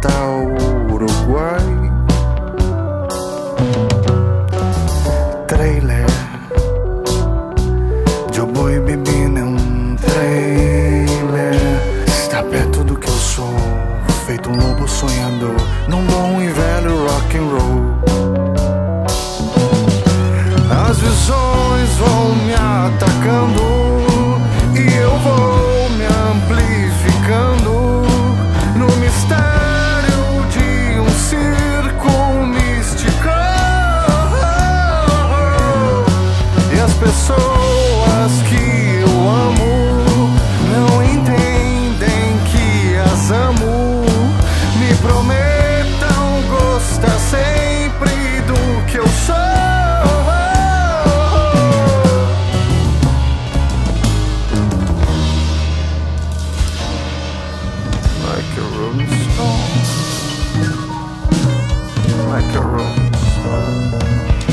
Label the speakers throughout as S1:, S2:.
S1: hasta Uruguay. Trailer, eu vou beber num trailer. Está perto do que eu sou, feito um lobo sonhando num bom e velho rock and roll. As visões vão me atacando e eu vou me amplificando no mistério de um circo místico. E as pessoas que eu amo não entendem que as amo. Me prometam gostar sempre do que eu sou. Like a rolling stone, like a rolling stone.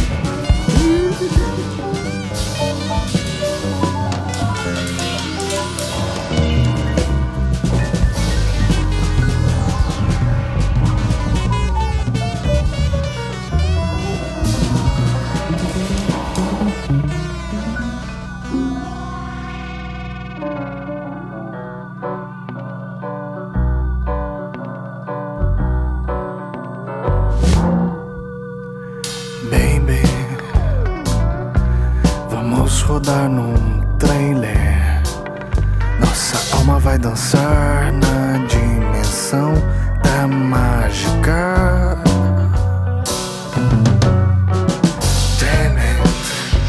S1: Baby, vamos rodar num trailer. Nossa alma vai dançar na dimensão da mágica. Damn it,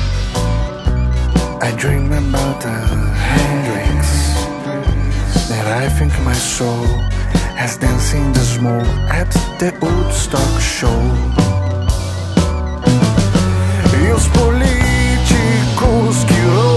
S1: I dream about the Hendrix. That I think my soul has danced in the smoke at the Woodstock show. E os políticos que